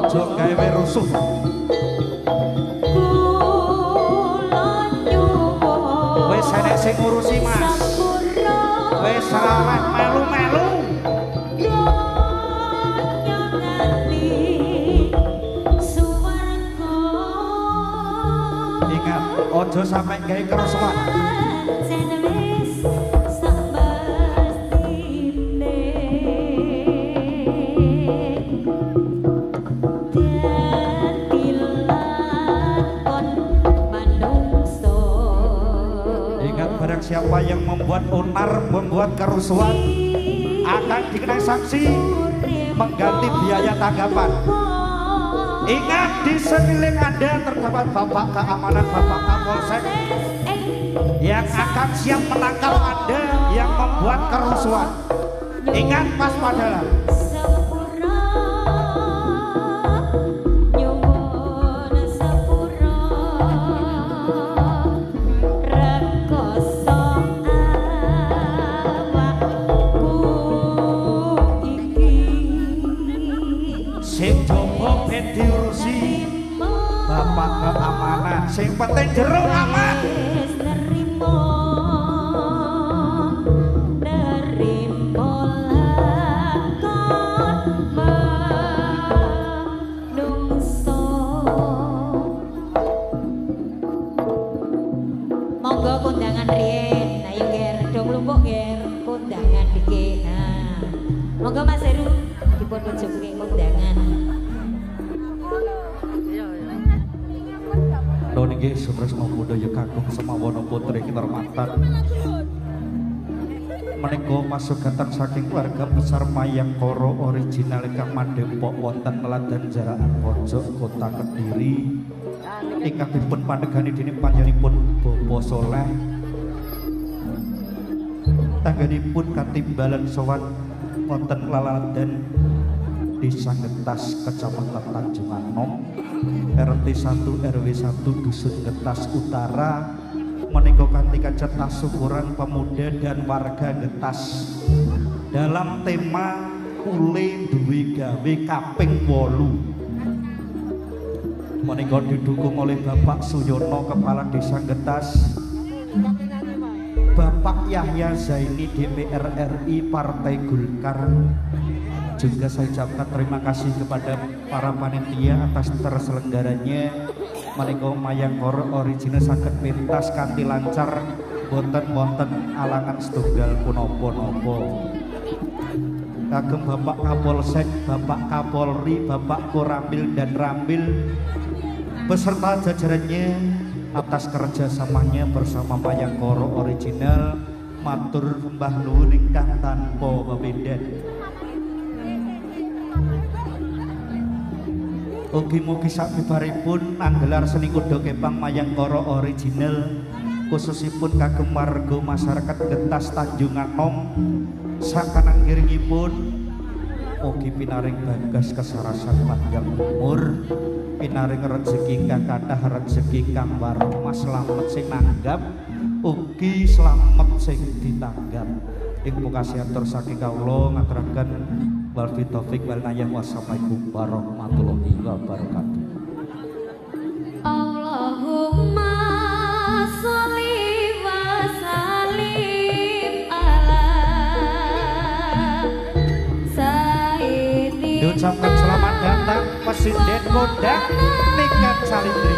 Ojo gawe rusuh. Wis enek sing ngurusi Mas. Wis ora melu-melu. Ingat, ojo sampai gawe kerusuhan. Siapa yang membuat onar, membuat kerusuhan akan dikenai sanksi mengganti biaya tanggapan. Ingat, di sekeliling Anda terdapat Bapak Keamanan, Bapak Kapolsek yang akan siap menangkal Anda yang membuat kerusuhan. Ingat, waspadalah. Diurusi Bapak Keamanan, sing penting jero aman. Monggo kondangan riyen, ayo ger, do mlumpuk ger, kondangan dikit. Nah, monggo Mas Heru dipun unjuke kondangan. Nggih sutresna budaya kakung semawana putri kinurmatan menika masugatan saking keluarga besar Mayangkara original ingkang madhepok wonten Meladan Jarakan Pojok Kota Kediri ingkang dipun pandegani dening panjenenganipun Bapak Soleh tangganipun katimbalan sowan wonten Laladan Desa Getas Kecamatan Tanjung Anom RT 1 RW 1 Dusun Getas Utara menika kanthi kajat syukuran pemuda dan warga Getas dalam tema Ule Duwe Gawe Kaping 8 menika didukung oleh Bapak Suyono Kepala Desa Getas, Bapak Yahya Zaini DPR RI Partai Golkar. Juga saya ucapkan terima kasih kepada para panitia atas terselenggaranya menika Mayangkara original saged pentas kanthi lancar boten alangan setunggal punapa-napa. Kagem Bapak Kapolsek, Bapak Kapolri, Bapak Koramil dan Ramil beserta jajarannya atas kerjasamanya bersama Mayangkara original matur sembah nuwun ingkang tanpa pepindhan. Ugi-mugi sabibaripun anggelar seni kuda kepang Mayangkara original khususipun kagem warga masyarakat Getas Tanjung Anom sakananggiringipun ugi pinaring bagas kesarasan panjang umur, pinaring rezeki kang kathah, rezeki kang warma, slamet sing nanggap ugi slamet sing ditanggap. Ing pungkasi atur saking kawula ngaturaken wal taufik wal hidayah. Wassalamualaikum warahmatullahi wabarakatuh. Allahumma sholli wa sallim ala sayyidina. Diucapkan selamat datang Presiden Kodak Niken Salindri.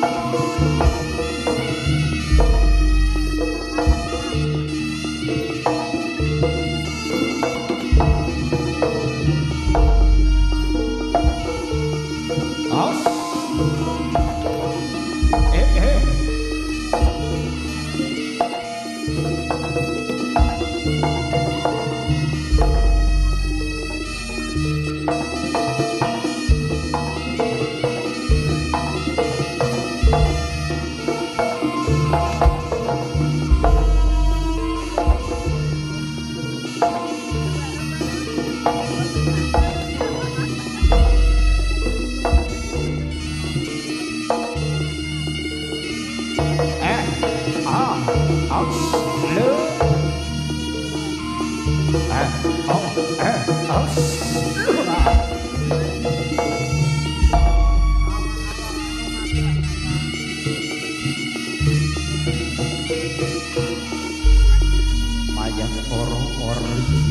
Mayang oro-ori.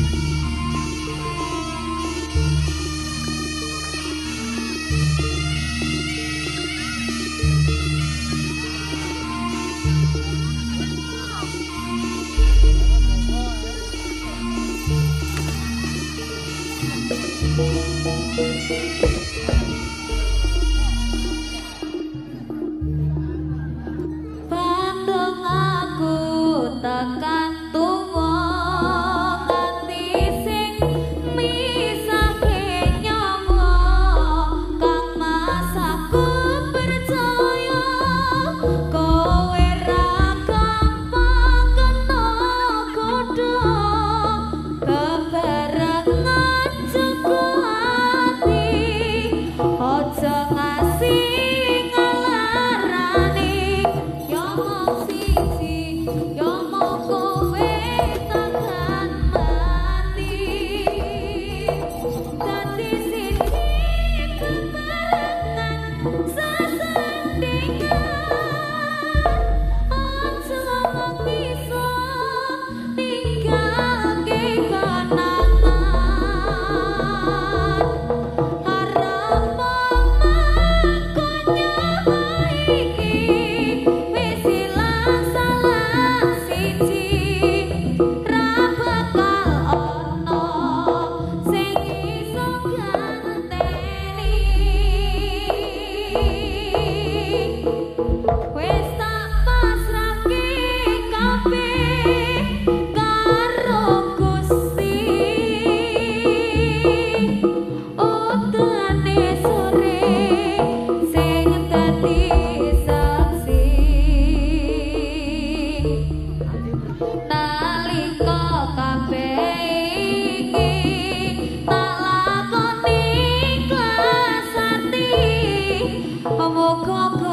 Pandang aku tekan tuwa nganti sing misahke nyawa kang mas aku percaya kowe ra gampang kena godha kebarengan jaga ati aja ngasih ngalarani yo mung siji yo mung kowe takkan mati dadi siji kebarengan sesendingan aja mung bisa tinggalke kenangan harap Moga